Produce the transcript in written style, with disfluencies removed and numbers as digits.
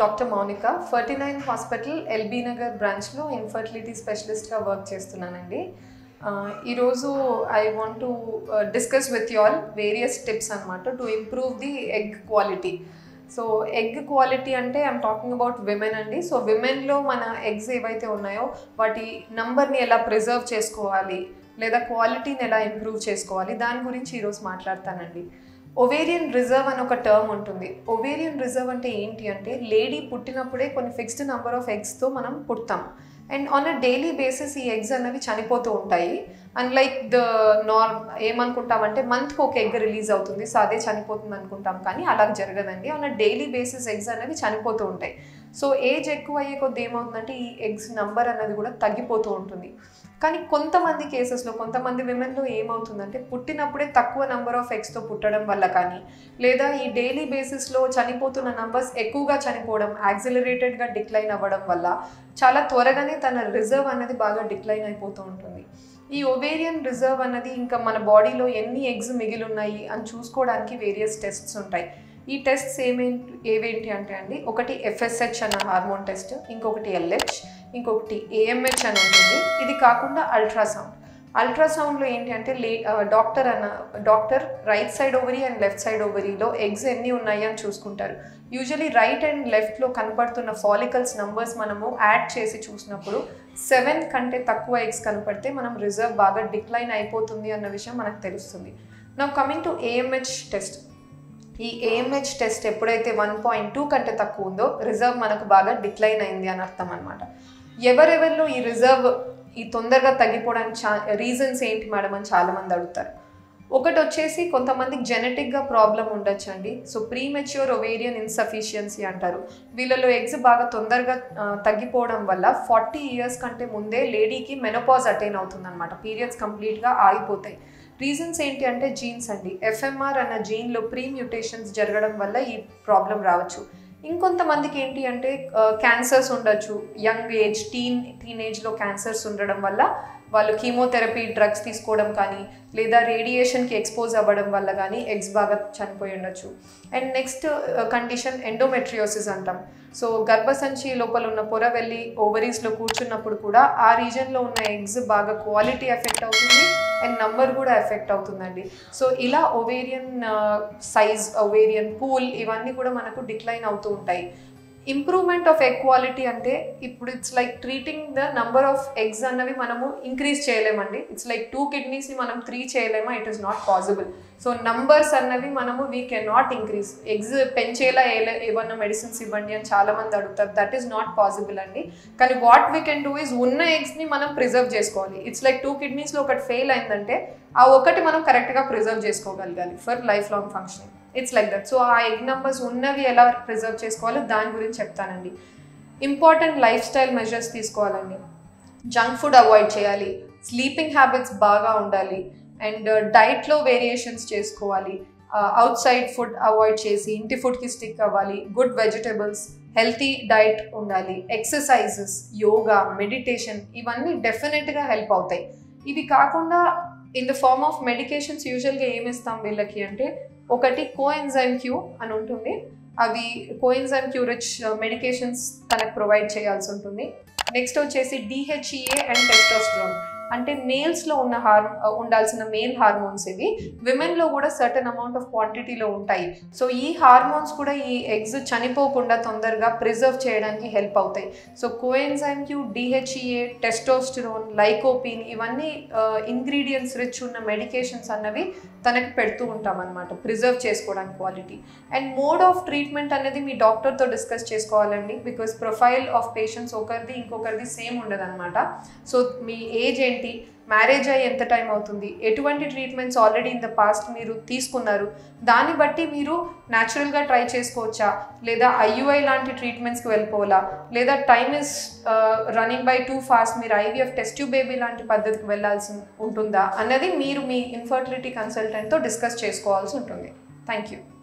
Doctor Mounika 49 hospital LB Nagar బ్రాంచ్లో infertility స్పెషలిస్ట్గా work చేస్తున్నానండి. ఈరోజు I want to discuss with you all various tips అనమాట to improve the egg quality. So egg quality అంటే I'm talking about women అండి. So విమెన్లో మన ఎగ్స్ ఏవైతే ఉన్నాయో వాటి నంబర్ని ఎలా ప్రిజర్వ్ చేసుకోవాలి లేదా క్వాలిటీని ఎలా ఇంప్రూవ్ చేసుకోవాలి దాని గురించి ఈరోజు మాట్లాడతానండి. ఓవేరియన్ రిజర్వ్ అని ఒక టర్మ్ ఉంటుంది. ఓవేరియన్ రిజర్వ్ అంటే ఏంటి అంటే లేడీ పుట్టినప్పుడే కొన్ని ఫిక్స్డ్ నెంబర్ ఆఫ్ ఎగ్స్తో మనం పుడతాం and on a daily basis ఈ ఎగ్స్ అనేవి చనిపోతూ ఉంటాయి. అన్లైక్ ద నార్మ్ ఏమనుకుంటామంటే మంత్కి ఒక ఎగ్ రిలీజ్ అవుతుంది, సో అదే చనిపోతుంది అనుకుంటాం, కానీ అలా జరగదండి. On a daily basis eggs అనేవి చనిపోతూ ఉంటాయి. సో ఏజ్ ఎక్కువ అయ్యే కొద్ది ఏమవుతుందంటే ఈ ఎగ్స్ నంబర్ అనేది కూడా తగ్గిపోతూ ఉంటుంది. కానీ కొంతమంది కేసెస్లో కొంతమంది విమెన్లో ఏమవుతుందంటే పుట్టినప్పుడే తక్కువ నెంబర్ ఆఫ్ ఎగ్స్తో పుట్టడం వల్ల కానీ లేదా ఈ డైలీ బేసిస్లో చనిపోతున్న నంబర్స్ ఎక్కువగా చనిపోవడం, యాక్సిలరేటెడ్గా డిక్లైన్ అవ్వడం వల్ల చాలా త్వరగానే తన రిజర్వ్ అనేది బాగా డిక్లైన్ అయిపోతూ ఉంటుంది. ఈ ఓవేరియన్ రిజర్వ్ అన్నది ఇంకా మన బాడీలో ఎన్ని ఎగ్స్ మిగిలి ఉన్నాయి అని చూసుకోవడానికి వేరియస్ టెస్ట్స్ ఉంటాయి. ఈ టెస్ట్స్ ఏవేంటి అంటే అండి, ఒకటి FSH అన్న హార్మోన్ టెస్ట్, ఇంకొకటి LH, ఇంకొకటి AMH అని ఉంటుంది. ఇది కాకుండా అల్ట్రాసౌండ్. అల్ట్రాసౌండ్లో ఏంటి అంటే doctor right side ovary and left side ఓవరీలో ఎగ్స్ ఎన్ని ఉన్నాయి అని చూసుకుంటారు. యూజువలీ రైట్ అండ్ లెఫ్ట్లో కనపడుతున్న ఫాలికల్స్ నంబర్స్ మనము యాడ్ చేసి చూసినప్పుడు 7 కంటే తక్కువ ఎగ్స్ కనపడితే మనం రిజర్వ్ బాగా డిక్లైన్ అయిపోతుంది అన్న విషయం మనకు తెలుస్తుంది. Now coming to AMH test. ఈ AMH టెస్ట్ ఎప్పుడైతే 1.2 కంటే తక్కువ ఉందో రిజర్వ్ మనకు బాగా డిక్లైన్ అయింది అని అర్థం అనమాట. ఎవరెవరిలో ఈ రిజర్వ్ ఈ తొందరగా తగ్గిపోవడానికి రీజన్స్ ఏంటి మేడం అని చాలామంది అడుగుతారు. ఒకటి వచ్చేసి కొంతమందికి జెనెటిక్గా ప్రాబ్లం ఉండొచ్చు అండి. సో ప్రీమెచ్యూర్ ఓవేరియన్ ఇన్సఫిషియన్సీ అంటారు. వీళ్ళలో ఎగ్స్ బాగా తొందరగా తగ్గిపోవడం వల్ల 40 ఇయర్స్ కంటే ముందే లేడీకి మెనోపాజ్ అటైన్ అవుతుంది అనమాట. పీరియడ్స్ కంప్లీట్గా ఆగిపోతాయి. రీజన్స్ ఏంటి అంటే జీన్స్ అండి. FMR అన్న జీన్లో ప్రీ మ్యూటేషన్స్ జరగడం వల్ల ఈ ప్రాబ్లం రావచ్చు. ఇంకొంతమందికి ఏంటి అంటే క్యాన్సర్స్ ఉండొచ్చు. యంగ్ ఏజ్ టీనేజ్లో క్యాన్సర్స్ ఉండడం వల్ల వాళ్ళు కీమోథెరపీ డ్రగ్స్ తీసుకోవడం కానీ లేదా రేడియేషన్కి ఎక్స్పోజ్ అవ్వడం వల్ల కానీ ఎగ్స్ బాగా చనిపోయి ఉండొచ్చు. అండ్ నెక్స్ట్ కండిషన్ ఎండోమెట్రియోసిస్ అంటాం. సో గర్భసంచి లోపల ఉన్న పొర వెళ్ళి ఓవరీస్లో కూర్చున్నప్పుడు కూడా ఆ రీజన్లో ఉన్న ఎగ్స్ బాగా క్వాలిటీ ఎఫెక్ట్ అవుతుంది అండ్ నంబర్ కూడా ఎఫెక్ట్ అవుతుందండి. సో ఇలా ఓవేరియన్ సైజ్, ఓవేరియన్ పూల్ ఇవన్నీ కూడా మనకు డిక్లైన్ అవుతూ ఉంటాయి. ఇంప్రూవ్మెంట్ ఆఫ్ ఎగ్ క్వాలిటీ అంటే ఇప్పుడు it's like treating the number of eggs అన్నవి మనము ఇంక్రీజ్ చేయలేమండి. ఇట్స్ లైక్ 2 కిడ్నీస్ని మనం 3 చేయలేమా, it is not possible. So numbers అన్నవి మనము we can not increase. Eggs పెంచేలా ఏమన్నా మెడిసిన్స్ ఇవ్వండి అని చాలామంది అడుగుతారు. దట్ ఈస్ నాట్ పాసిబుల్ అండి. కానీ what we can do is ఉన్న ఎగ్స్ని మనం ప్రిజర్వ్ చేసుకోవాలి. ఇట్స్ లైక్ 2 కిడ్నీస్లో ఒకటి ఫెయిల్ అయిందంటే ఆ ఒకటి మనం కరెక్ట్గా ప్రిజర్వ్ చేసుకోగలగాలి for life long functioning. It's like that. So ఆ ఎగ్ నెంబర్స్ ఉన్నవి ఎలా ప్రిజర్వ్ చేసుకోవాలో దాని గురించి చెప్తానండి. ఇంపార్టెంట్ లైఫ్ స్టైల్ మెజర్స్ తీసుకోవాలండి. జంక్ ఫుడ్ అవాయిడ్ చేయాలి, స్లీపింగ్ హ్యాబిట్స్ బాగా ఉండాలి అండ్ డైట్లో వేరియేషన్స్ చేసుకోవాలి. అవుట్ సైడ్ ఫుడ్ అవాయిడ్ చేసి ఇంటి ఫుడ్కి స్టిక్ అవ్వాలి. గుడ్ వెజిటబుల్స్, హెల్తీ డైట్ ఉండాలి. ఎక్సర్సైజెస్, యోగా, మెడిటేషన్ ఇవన్నీ డెఫినెట్గా హెల్ప్ అవుతాయి. ఇవి కాకుండా in the form of medications యూజువల్గా ఏమి ఇస్తాం వీళ్ళకి అంటే ఒకటి కోఎన్జైమ్ క్యూ అని ఉంటుంది. అవి కోఎన్జైమ్ క్యూ రిచ్ మెడికేషన్స్ తనకు ప్రొవైడ్ చేయాల్సి ఉంటుంది. నెక్స్ట్ వచ్చేసి DHEA అండ్ టెస్టోస్టెరాన్ అంటే మేల్స్లో ఉండాల్సిన మేల్ హార్మోన్స్ ఇవి. విమెన్లో కూడా సర్టన్ అమౌంట్ ఆఫ్ క్వాంటిటీలో ఉంటాయి. సో ఈ హార్మోన్స్ కూడా ఈ ఎగ్స్ చనిపోకుండా తొందరగా ప్రిజర్వ్ చేయడానికి హెల్ప్ అవుతాయి. So coenzyme Q, DHEA, testosterone, lycopene ఇవన్నీ ఇంగ్రీడియంట్స్ రిచ్ ఉన్న మెడికేషన్స్ అన్నవి తనకి పెడుతూ ఉంటాం అనమాట ప్రిజర్వ్ చేసుకోవడానికి quality. And mode of treatment అనేది మీ డాక్టర్తో డిస్కస్ చేసుకోవాలండి. బికాస్ ప్రొఫైల్ ఆఫ్ పేషెంట్స్ ఒకరిది ఇంకొకరిది సేమ్ ఉండదు అనమాట. సో మీ ఏజ్ ఏంటి, మ్యారేజ్ అయ్యి ఎంత టైం అవుతుంది, ఎటువంటి treatments already in the past మీరు తీసుకున్నారు, దాన్ని బట్టి మీరు న్యాచురల్గా ట్రై చేసుకోవచ్చా లేదా IUI లాంటి ట్రీట్మెంట్స్కి వెళ్ళిపోవాలా లేదా time is running by too fast మీరు IVF టెస్ట్ ట్యూబ్ బేబీ లాంటి పద్ధతికి వెళ్ళాల్సి ఉంటుందా అన్నది మీరు మీ ఇన్ఫర్టిలిటీ కన్సల్టెంట్తో డిస్కస్ చేసుకోవాల్సి ఉంటుంది. Thank you.